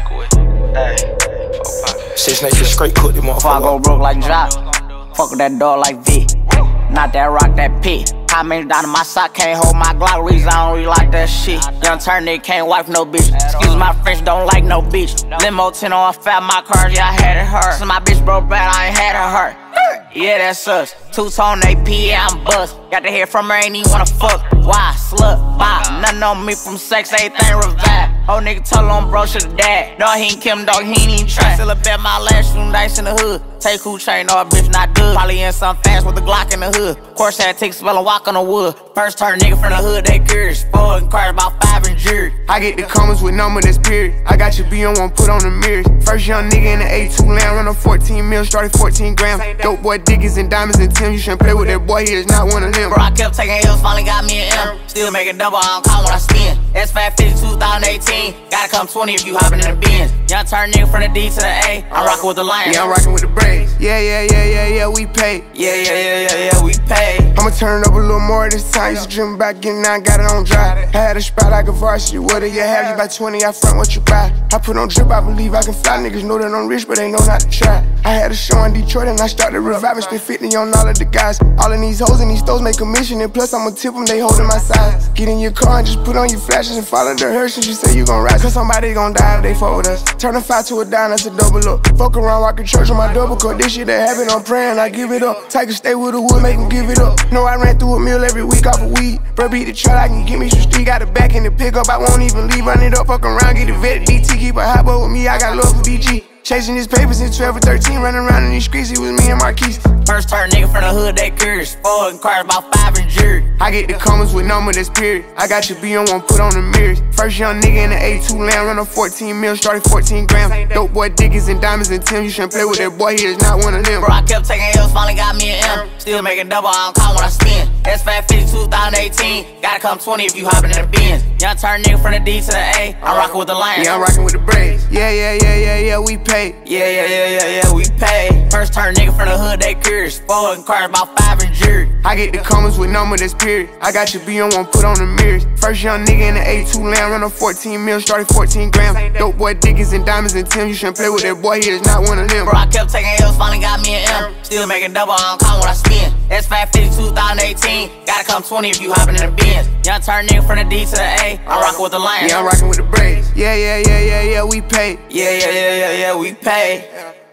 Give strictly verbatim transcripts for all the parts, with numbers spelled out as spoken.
Six niggas straight cook them motherfuckers. Before I go broke like Jock, fuck with that dog like V. Not that rock, that P. How many down in my sock, can't hold my Glock. Reason I don't really like that shit. Young turn nigga can't wipe no bitch. Excuse my French, don't like no bitch. Limo ten on fat, my cars, yeah, I had it hurt. So my bitch broke bad, I ain't had her hurt. Yeah, that's us. Two-tone A P, yeah, I'm bust. Got to hear from her, ain't even wanna fuck. Why? Slut, bop. Nothing on me from sex, everything revive. Old nigga told on bro, shoulda died. Dog, he ain't Kim, dog, he ain't even try. Still a bet my last shooting dice in the hood. Take who chain, no, a bitch not good. Probably in some fast with the Glock in the hood. Course had to take a spell and walk on the wood. First turn nigga from the hood, they curious. Four and cars, about five and jury. I get the comments with number that's period. I got your B on one, put on the mirrors. First young nigga in the A two land, run a fourteen mil, started fourteen grams. Dope boy Dickies and diamonds and Tim. You shouldn't play with that boy, he is not one of them. Bro, I kept taking L's, finally got me an M. Still making double, I don't call when I spin. S five fifty two thousand eighteen. Gotta come twenty if you hopping in the Benz. Young turn nigga from the D to the A. I'm rocking with the Lions. Yeah, I'm rocking with the Braves. Yeah, yeah, yeah, yeah, yeah, we pay. Yeah, yeah, yeah, yeah, yeah, we pay. I'ma turn it up a little more this time. Used to dream about getting out, got it on dry. I had a spot like a varsity. What do you have? You buy twenty, I front what you buy. I put on drip, I believe I can fly. Niggas know that I'm rich, but they know not to try. I had a show in Detroit and I started reviving. Spent fifty on all of the guys. All of these hoes and these stores make commission. And plus I'ma tip them, they holding my size. Get in your car and just put on your flashes and follow the hearse. And you say you gon' rise, cause somebody gon' die if they fuck with us. Turn a five to a dime, that's a double up. Fuck around, walk in church on my double cut. This shit that happen, I'm praying, I give it up. Take a stay with the wood, make him give it up. Know I ran through a meal every week off of weed. Bro, beat the truck, I can get me some street. Got the back in the pickup, I won't even leave. Run it up, fuck around, get the vet. D T, keep a hot boy with me, I got love for B G. Chasing his papers in twelve or thirteen, running around in these streets, he was me and Marquise. First turn nigga from the hood, they curious. Four and cars, about five and jury. I get the comments with number that's period. I got your B on one, put on the mirrors. First young nigga in the A two land, run a fourteen mil, started fourteen grams. Dope boy Dickies and diamonds and Tim. You shouldn't play with that boy, he is not one of them. Bro, I kept taking L's, finally got me an M. Still making double, I don't call when I spin. S five fifty two thousand eighteen. Gotta come twenty if you hopping in the Benz. Young turn nigga from the D to the A. I'm rocking with the Lions. Yeah, I'm rocking with the Braves. Yeah, yeah, yeah, yeah, yeah, we pay. Yeah, yeah, yeah, yeah, yeah, we pay. First turn nigga from the hood, they curious. Four and cars, about five and jury. I get the comments with number that's period. I got your B on one, put on the mirrors. First young nigga in the A two land, run a fourteen mil, started fourteen grams. Dope boy Dickies and diamonds and Tim. You shouldn't play with that boy, he is not one of them. Bro, I kept taking L's, finally got me an M. Still making double, I don't call when I spin. S five fifty two thousand eighteen. Gotta come twenty if you hopping in the Benz. Young turn nigga from the D to the A. I'm rocking with the Lions. Yeah, I'm rocking with the Braves. Yeah, yeah, yeah, yeah, yeah, we pay. Yeah, yeah, yeah, yeah, yeah, we pay.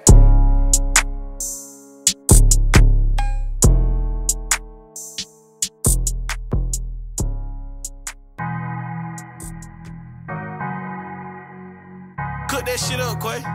Cook that shit up, Quay.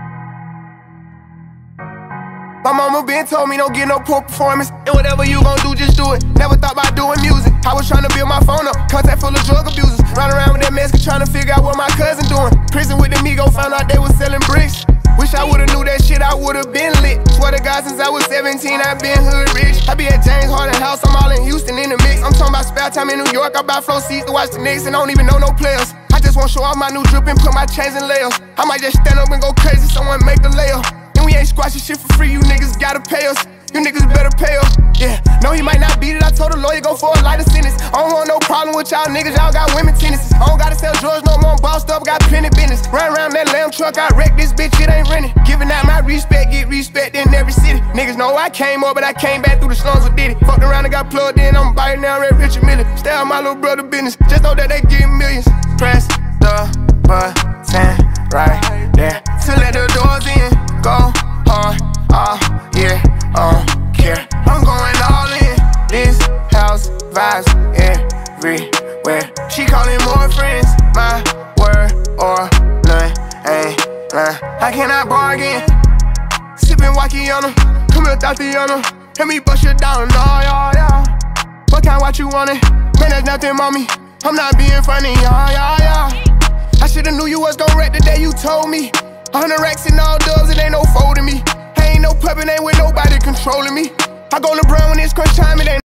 My mama been told me don't get no poor performance. And whatever you gon' do, just do it. Never thought about doing music. I was trying to build my phone up. Contact full of drug abusers. Run around with that mask trying to figure out what my cousin doing. Prison with the Migo, found out they was selling bricks. Wish I would've knew that shit, I would've been lit. Swear to God, since I was seventeen, I been hood rich. I be at James Harden House, I'm all in Houston in the mix. I'm talking about spare time in New York, I buy flow seats to watch the Knicks and I don't even know no players. I just wanna show off my new drip and put my chains in layers. I might just stand up and go crazy, someone make the layup. And we ain't squashing shit for free, you niggas gotta pay us. You niggas better pay up, yeah. No, he might not beat it, I told the lawyer go for a lighter sentence. I don't want no problem with y'all niggas, y'all got women tendencies. I don't gotta sell drugs no more, I'm bossed up, got plenty business. Run around that lamb truck, I wreck this bitch, it ain't renting. Giving out my respect, get respect in every city. Niggas know I came up, but I came back through the slums and did it. Fucked around and got plugged in, I'm biting down Red Richard Miller. Stay out my little brother business, just know that they getting millions. Press the button right there to let the doors in, go hard, oh yeah, oh. Care. I'm going all in. This house vibes everywhere. She calling more friends. My word or none. Ain't lying. I cannot bargain. Sipping Wakiana. Come here, Tatiana. Let me bust you down. No, yeah, yeah. What kind what you wanted? Man, there's nothing, mommy. I'm not being funny. Yeah, yeah, yeah. I shoulda knew you was gon' wreck the day you told me. A hundred racks and all dubs, it ain't no folding me. Ain't no puppet, ain't with nobody controlling me. I go LeBron when it's crunch time, it ain't